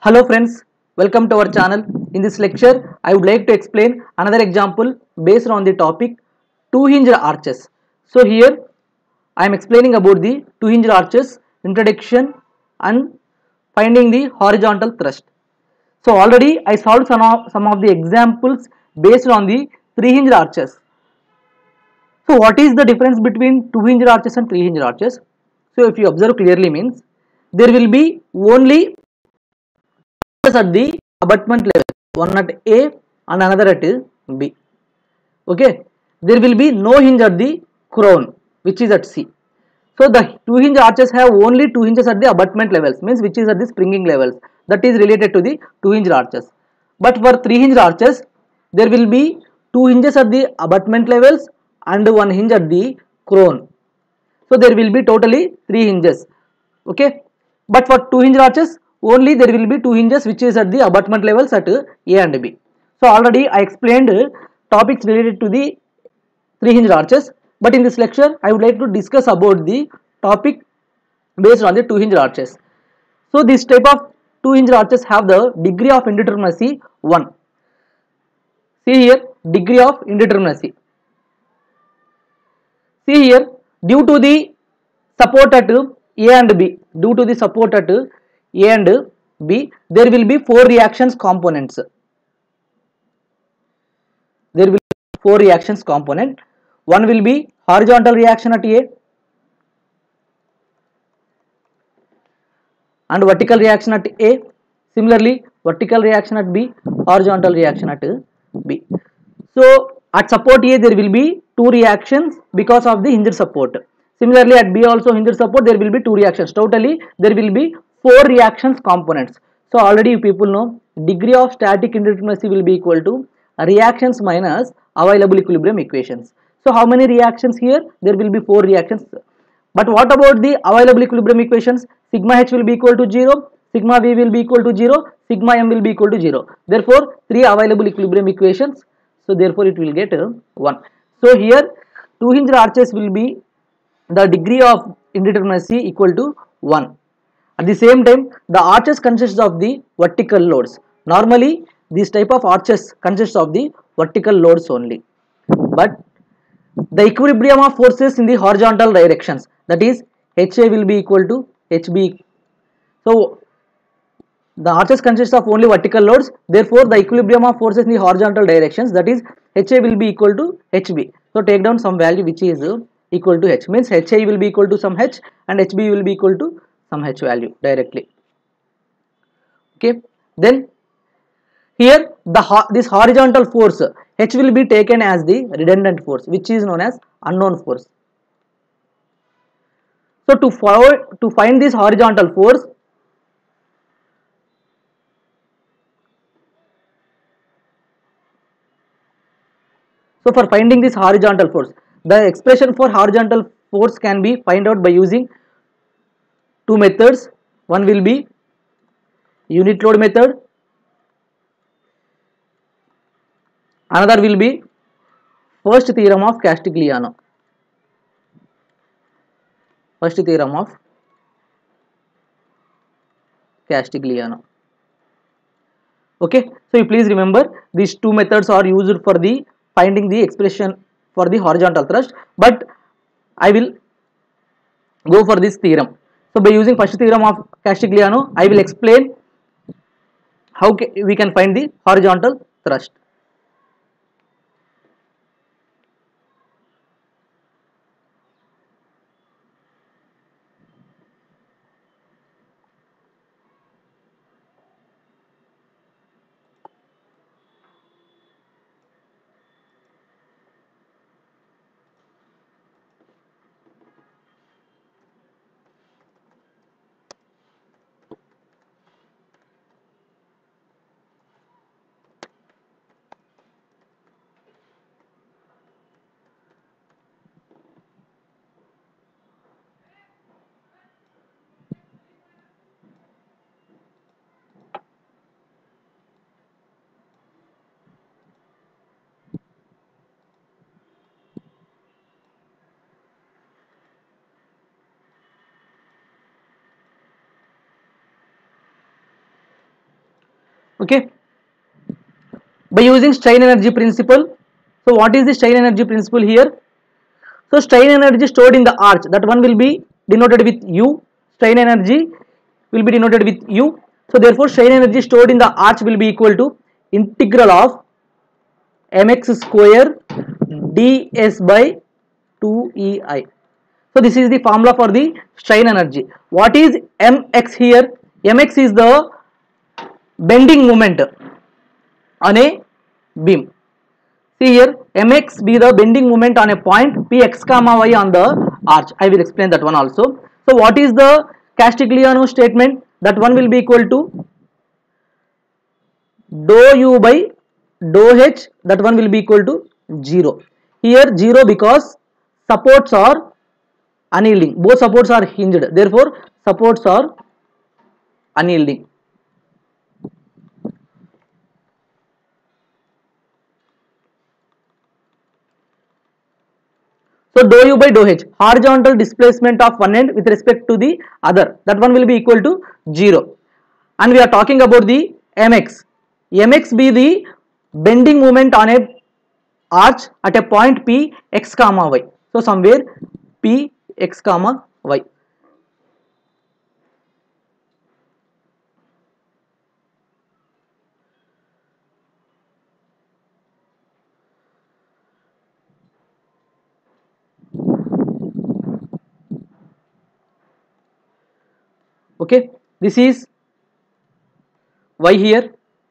Hello friends, welcome to our channel. In this lecture, I would like to explain another example based on the topic two-hinged arches. So here I am explaining about the two-hinged arches, introduction and finding the horizontal thrust. So already I solved some of the examples based on the three-hinged arches. So what is the difference between two-hinged arches and three-hinged arches? So if you observe clearly means there will be only at the abutment level, one at A and another at B. Okay, there will be no hinge at the crown, which is at C. So the two hinge arches have only two hinges at the abutment levels, means which is at the springing levels. That is related to the two hinge arches. But for three hinge arches, there will be two hinges at the abutment levels and one hinge at the crown. So there will be totally three hinges. Okay, but for two hinge arches only there will be two hinges which is at the abutment levels at A and B. So already I explained topics related to the three hinge arches, but in this lecture I would like to discuss about the topic based on the two hinge arches. So this type of two hinge arches have the degree of indeterminacy 1. See here, degree of indeterminacy. See here, due to the support at A and B, due to the support at A and B, there will be four reactions components. There will be four reactions component. One will be horizontal reaction at A and vertical reaction at A. Similarly, vertical reaction at B, horizontal reaction at B. So at support A there will be two reactions because of the hinged support. Similarly at B also hinged support there will be two reactions. Totally there will be four reactions components. So already you people know degree of static indeterminacy will be equal to reactions minus available equilibrium equations. So how many reactions here? There will be four reactions. But what about the available equilibrium equations? Sigma h will be equal to 0, sigma v will be equal to 0, sigma m will be equal to 0. Therefore, three available equilibrium equations. So therefore, it will get 1. So here, two hinged arches will be the degree of indeterminacy equal to 1. At the same time, the arches consist of the vertical loads. Normally, this type of arches consists of the vertical loads only. But the equilibrium of forces in the horizontal directions, that is HA will be equal to HB. So the arches consist of only vertical loads, therefore the equilibrium of forces in the horizontal directions, that is HA will be equal to HB. So take down some value which is equal to H, means HA will be equal to some H and HB will be equal to some H value directly. Okay, then here this horizontal force H will be taken as the redundant force, which is known as unknown force. So to find this horizontal force, so for finding this horizontal force, the expression for horizontal force can be find out by using two methods. One will be unit load method, another will be first theorem of Castigliano. First theorem of Castigliano. Okay, so you please remember these two methods are used for the finding the expression for the horizontal thrust, but I will go for this theorem. So by using first theorem of Castigliano, I will explain how we can find the horizontal thrust. Okay, by using strain energy principle. So what is the strain energy principle here? So strain energy stored in the arch, that one will be denoted with U. Strain energy will be denoted with U. So therefore strain energy stored in the arch will be equal to integral of mx square ds by 2ei. So this is the formula for the strain energy. What is mx here? Mx is the bending moment on a beam. See here, mx be the bending moment on a point px comma y on the arch. I will explain that one also. So what is the Castigliano statement? That one will be equal to dou u by dou h, that one will be equal to 0. Here 0 because supports are unyielding. Both supports are hinged. Therefore supports are unyielding. So dou u by dou h, horizontal displacement of one end with respect to the other, that one will be equal to 0. And we are talking about the mx. Mx be the bending moment on a arch at a point p x comma y. So somewhere p x comma y. Okay, this is y here.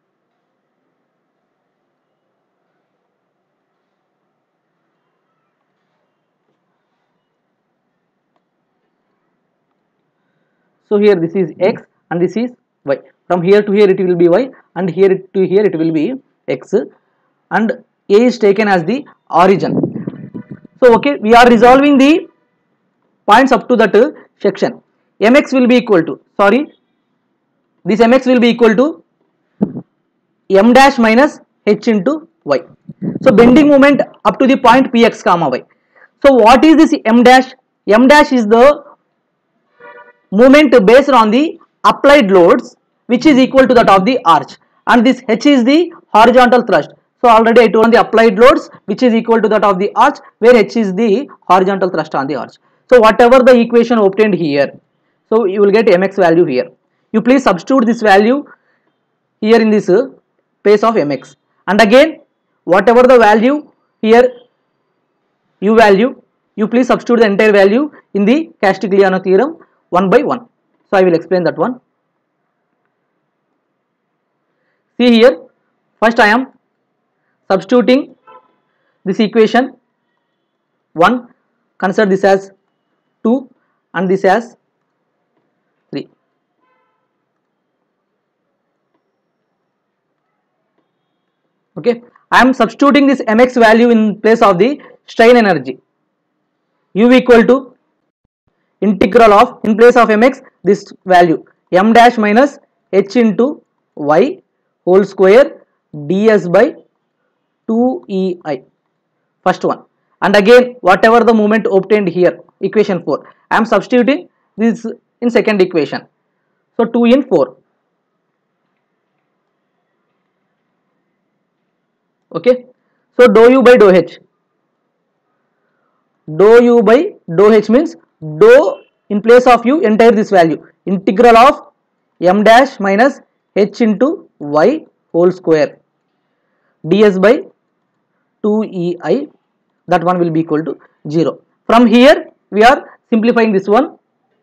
So here this is x and this is y. From here to here it will be y and here to here it will be x, and A is taken as the origin. So okay, we are resolving the points up to that section. Mx will be equal to, sorry, this mx will be equal to m dash minus h into y. So bending moment up to the point px comma y. So what is this m dash? M dash is the moment based on the applied loads which is equal to that of the arch, and this h is the horizontal thrust. So already I told on the applied loads which is equal to that of the arch, where h is the horizontal thrust on the arch. So whatever the equation obtained here, so you will get mx value here. You please substitute this value here in this place of mx, and again whatever the value here u value, you please substitute the entire value in the Castigliano theorem one by one. So I will explain that one. See here, first I am substituting this equation 1, consider this as 2 and this as 3. Okay, I am substituting this mx value in place of the strain energy. U equal to integral of, in place of mx, this value m dash minus h into y whole square ds by 2ei, first one. And again whatever the moment obtained here, equation 4, I am substituting this in second equation. So 2 in 4. Okay, so dou u by dou h. Dou u by dou h means dou in place of u, entire this value, integral of m dash minus h into y whole square ds by 2ei, that one will be equal to 0. From here we are simplifying this one.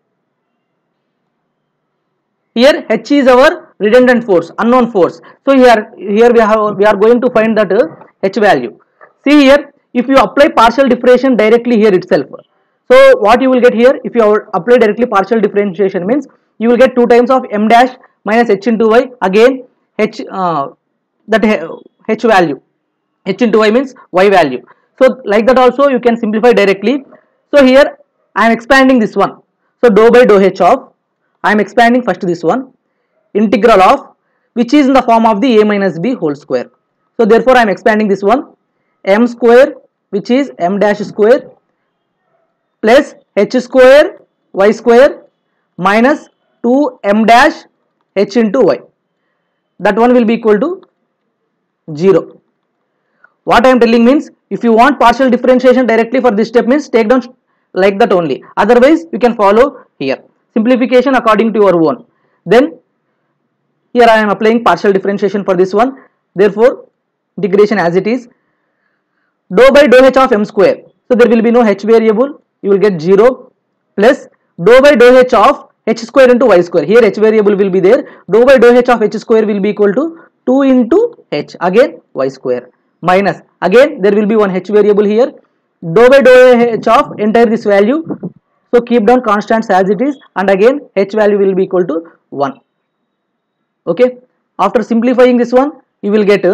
Here h is our redundant force, unknown force. So here we are going to find that h value. See here, if you apply partial differentiation directly here itself, so what you will get here, if you apply directly partial differentiation means you will get 2 times of m dash minus h into y, again h that h value, h into y means y value. So like that also you can simplify directly. So here I am expanding this one. So dou by dou h of, I am expanding first this one, integral of, which is in the form of the a minus b whole square. So therefore I am expanding this one, m square which is m dash square plus h square y square minus 2 m dash h into y. that one will be equal to 0. What I am telling means, if you want partial differentiation directly for this step means take down like that only. Otherwise, you can follow here. Simplification according to your own. Then here I am applying partial differentiation for this one. Therefore, integration as it is. Dou by dou h of m square. So there will be no h variable. You will get 0 plus dou by dou h of h square into y square. Here h variable will be there. Dou by dou h of h square will be equal to 2 into h, again y square, minus again there will be one h variable here. Dou by dou h of entire this value. So keep down constants as it is, and again h value will be equal to 1. Okay. After simplifying this one, you will get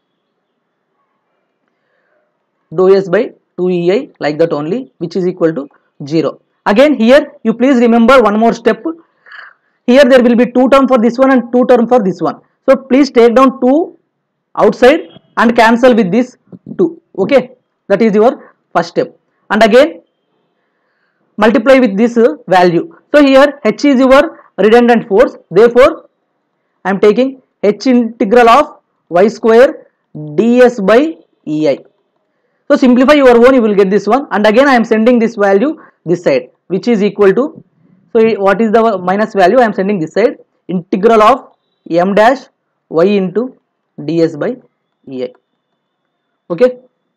dou s by 2ei like that only, which is equal to 0. Again here you please remember one more step. Here there will be 2 term for this one and 2 term for this one. So please take down 2 outside and cancel with this 2. Okay, that is your first step. And again multiply with this value. So here h is your redundant force. Therefore I am taking h integral of y square ds by ei. So simplify your own, you will get this one, and again I am sending this value this side, which is equal to, so what is the minus value, I am sending this side, integral of m dash y into ds by ei. Okay.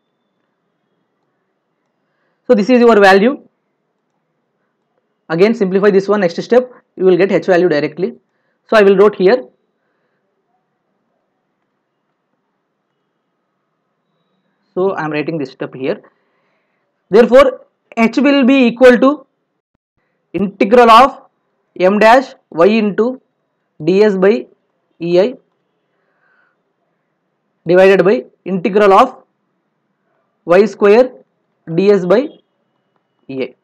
So this is your value. Again simplify this one, next step you will get h value directly. So I will write here. So I am writing this step here. Therefore h will be equal to integral of m dash y into ds by ei divided by integral of y square ds by ei.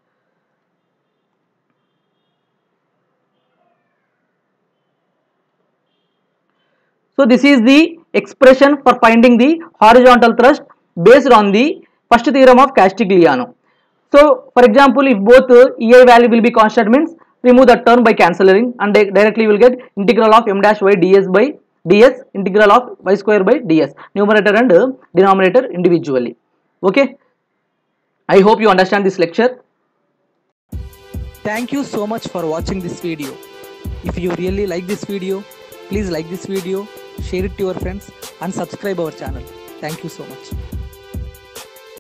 So this is the expression for finding the horizontal thrust based on the first theorem of Castigliano. So for example, if both ei value will be constant means remove that term by cancelling, and directly you will get integral of m dash y ds by ds, integral of y square by ds, numerator and denominator individually. Okay, I hope you understand this lecture. Thank you so much for watching this video. If you really like this video, please like this video, share it to your friends and subscribe our channel. Thank you so much.